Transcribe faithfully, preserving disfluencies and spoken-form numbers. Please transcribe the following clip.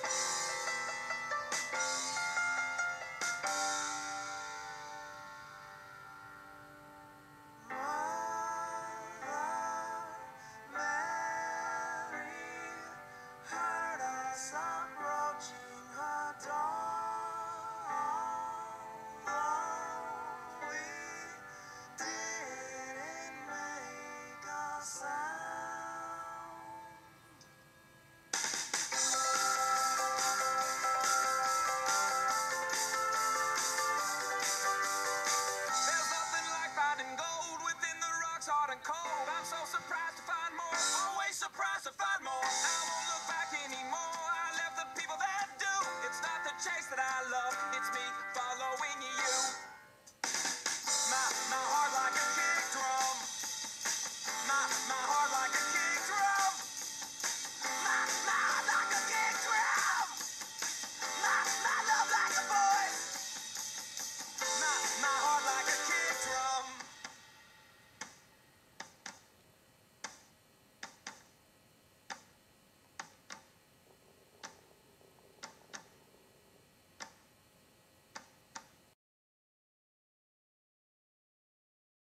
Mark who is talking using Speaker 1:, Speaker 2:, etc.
Speaker 1: Hard and cold, I'm so surprised to find more. Always surprised to find more. I won't look back anymore. I left the people that do. It's not the chase that I love.